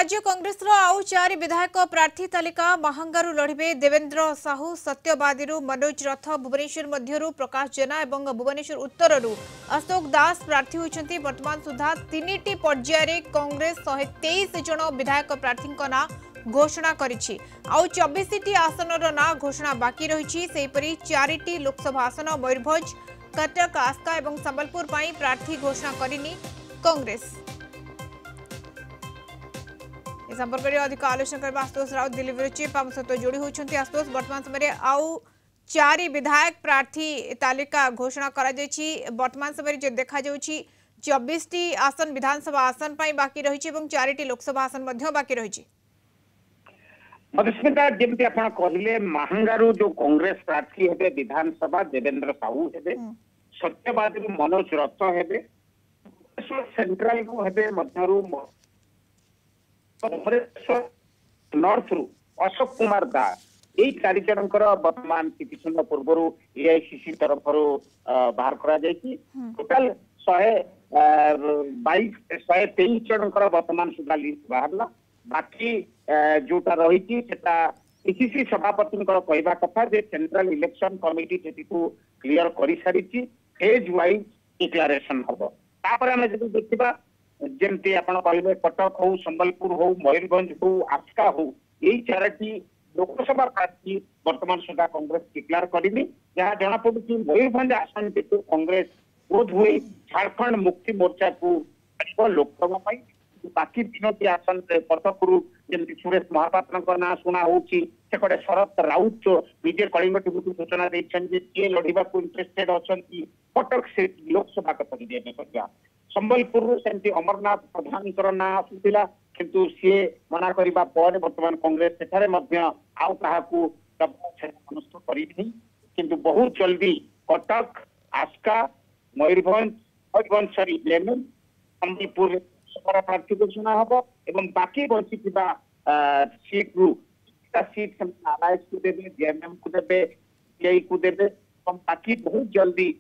राज्य कांग्रेस आउ 4 विधायक प्रार्थी तालिका महांगारू लड़े देवेंद्र साहू सत्यवादी मनोज रथ भुवनेश्वर मध्यरू प्रकाश जेना और भुवनेश्वर उत्तर अशोक दास प्रार्थी होती। वर्तमान सुधा 3टी पर्यायर कांग्रेस 123 जन विधायक प्रार्थी ना घोषणा करिछि। आउ 24टी आसनर ना घोषणा बाकी रही। 4टी लोकसभा आसन मयूरभंज कटक आस्का और संबलपुर पर प्रार्थी घोषणा करनी कांग्रेस। इस संपर्क में अधिक आलोचना करने आशुतोष राउत दिल्ली चीफ आम सहित जोड़ी होती। आशुतोष वर्तमान समय आउ 4 विधायक प्रार्थी तालिका घोषणा करा जायछि। वर्तमान समय जो देखा 24टी आसन विधानसभा आसन पर बाकी रही 4टी लोकसभा आसन बाकी रही। मधुस्मिता जमी आप कहले महांगारू जो कांग्रेस प्रार्थी हे विधानसभा देवेंद्र साहू हे सत्यवादी मनोज रथ हे सेंट्रल नॉर्थ रु अशोक कुमार दास यही 4 जनकर वर्तमान किसी समय पूर्व एआईसीसी तरफ बाहर करा टोटाल 123 जनकर वर्तमान सुधा लिस्ट बाहरला। बाकी जोटा रही पीसीसी सभापति कहवा कथा जे सेंट्रल इलेक्शन कमिटी क्लियर कर सारी फेज वाइज डिक्लेरेशन हम तापर आम जब देखा जमती आप कहे कटक हो संबलपुर हो मयूरभंज हो आस्का हो यही 4टी लोकसभा प्रार्थी वर्तमान सुधा कांग्रेस डिक्लेयर करनी। जहाँ जना पड़ी मयूरभंज आसन जेतु कांग्रेस बोध हुए झारखंड मुक्ति मोर्चा को लोकसभा बाकी 3टी आसन कटक जमी सुरेश महापात्र ना शुणा होपटे शरद राउत विजय कलिंग टीवी को सूचना देते लड़वा इंटरेस्टेड अच्छा कटक से लोकसभा कथा संबलपुर से अमरनाथ प्रधान ना आसूला किंतु सी मना करने पर वर्तमान कांग्रेस सेठारे आउ क्या मनस्थ कर बहुत जल्दी कटक आस्का मयूरभंज सॉरी लेमन संबलपुर प्रार्थी घोषणा हम और बाकी बची सीट रु सीट आरएस को देवे जेएमएम को देवे सीआई को देवे बाकी बहुत जल्दी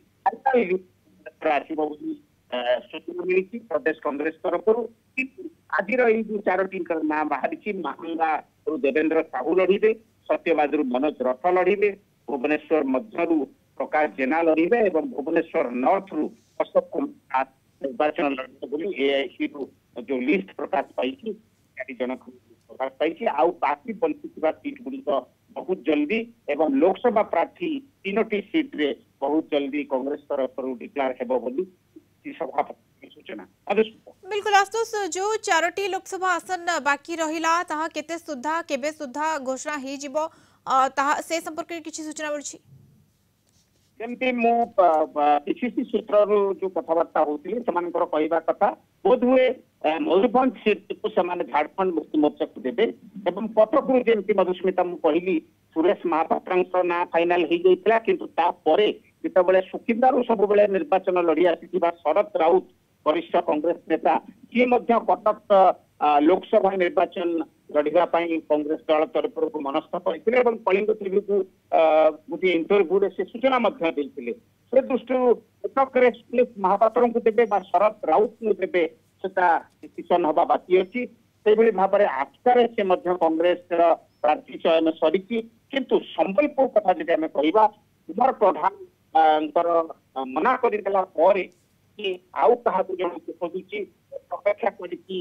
सूचना मिली प्रदेश कांग्रेस तरफ आज जो 4टी ना बाहरी महांगा देवेंद्र साहू लड़े सत्यवादी मनोज रथ लड़े भुवनेश्वर मध्यरू प्रकाश जेना लड़े और भुवनेश्वर नॉर्थ रु अशोक कुमार निर्वाचन लड़े एआईसी जो लिस्ट प्रकाश पाई 4 जन प्रकाश पाई आउ बाकी बंची सीट गुड़िक बहुत जल्दी एवं लोकसभा प्रार्थी 3टी सीट रे बहुत जल्दी कांग्रेस तरफ डिक्लेयर हेबो सभापति सूचना। बिल्कुल आशुतोष जो 4टी लोकसभा आसन बाकी रहिला ताहा केते सुधा केबे सुधा घोषणा ही जिवो ताहा से संपर्क में किछि सूचना मिलछि जमती मु पीसीसी सूत्र जो कथबार्ता होती कहवा कथा बोध हुए मयूरभंज सीट को झारखंड मुक्ति मोर्चा को देवे एवं कटक जमी मधुस्मिता मु कहली सुरेश महापात्र ना फाइनाल हो जाता किंतु जिते सुकिंदारू सब निर्वाचन लड़ी आसी शरद राउत वरिष्ठ कांग्रेस नेता सी कटक लोकसभा निर्वाचन लड़ाई कांग्रेस दल तरफ मनस्थ करते कलिंग टीवी को गोटे इंटरव्यू से सूचना देते से दृष्टि कटक सुरेश महापात्र को देवे शरद राउत को देवे डिसीजन हवा बाकी अच्छी से भाव में आस्कार से कांग्रेस प्रार्थी चयन सरी किंतु संबलपुर कथा जब आम कहवा कुमार प्रधान मना करदेला आउ क्या जन खोजुची अपेक्षा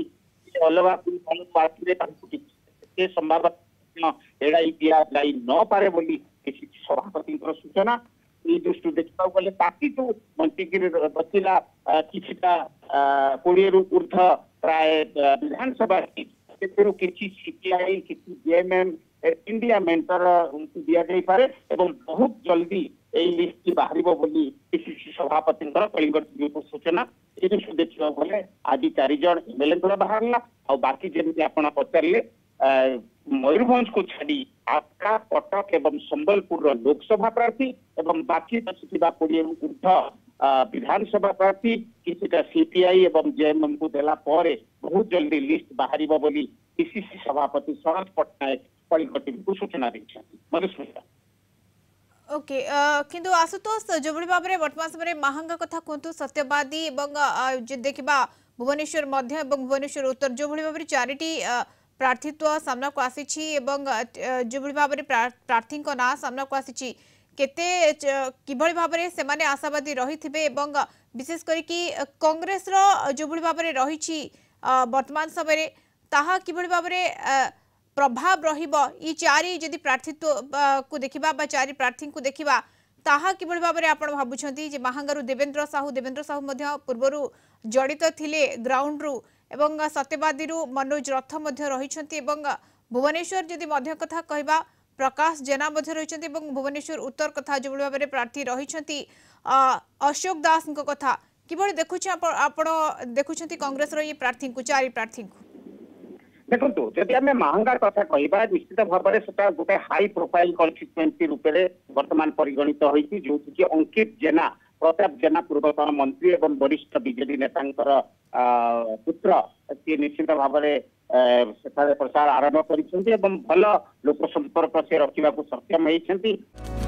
कर संभावना एड़ाई दि जाई न पारे बोली सभापति सूचना ये दृष्टि देखा गले बाकी जो मंत्री बचला किछिटा 20 रु ऊर्ध प्राय विधानसभा किसी सीपीआई किसी जेएमएम इंडिया मेंटर उनको दिया जाई पारे एवं बहुत जल्दी यही लिस्ट बाहर बोली पीसीसी सभापति कलिंग टीवी को सूचना ये देखा गले आज 4 जन एमएलए बाहरला आ बाकी जमी आप पचारे मयूरभंज को छाड़ी आस्का कटक एवं संबलपुर लोकसभा प्रार्थी एवं बाकी 20 ऊर्ध विधानसभा प्रार्थी किसी सीपीआई एवं जेएमएम को देला बहुत जल्दी लिस्ट बाहर बोली पीसीसी सभापति शरद पट्टनायक कलिंग टीवी को सूचना देते मधुस्मिता। ओके किंतु आशुतोष जो भाव में वर्तमान समय महंगा कथा कहतु सत्यवादी देखा भुवनेश्वर मध्य एवं भुवनेश्वर उत्तर जो भली भाव में चारिटी प्रार्थीत्व सामना को आसी जो भली भाव में प्रार्थी ना सामना को आसी केते किभली भाव में सेमाने आशावादी रही विशेष करके कांग्रेस रो जो भली भाव में रही वर्तमान समय ताहा किभली भाव में प्रभाव रहिबो ई चारि जदि प्रार्थीत्व को देखिबा बा चारि प्रार्थी को देखिबा ताहा किभली भाव में आपण भाबुछंती जे महांगारू देवेंद्र साहू मध्य पूर्वरु जड़ित थिले ग्राउंड रु एवं सत्यवादी रु मनोज रथ मध्य रहिछंती एवं भुवनेश्वर जदि मध्य कथा कहबा प्रकाश जेना मध्य रहिछंती एवं भुवनेश्वर उत्तर कथा जो भाव में प्रार्थी रहिछंती अशोक दास कथा किभली देखुछ आपण देखुछंती कांग्रेस रो ये प्रार्थी को चारि प्रार्थी को देखो जदि आम महंगा कथा कहबा निश्चित भाव में सेटा गोटे हाई प्रोफाइल कन्स्टिट्युएंसी रूप में वर्तमान परिगणित होती जो कि अंकित जेना प्रताप जेना पूर्वतन मंत्री एवं वरिष्ठ बीजेडी नेता पुत्र सी निश्चित भाव में प्रचार आरंभ कर भल लोक संपर्क से रखा सक्षम होती।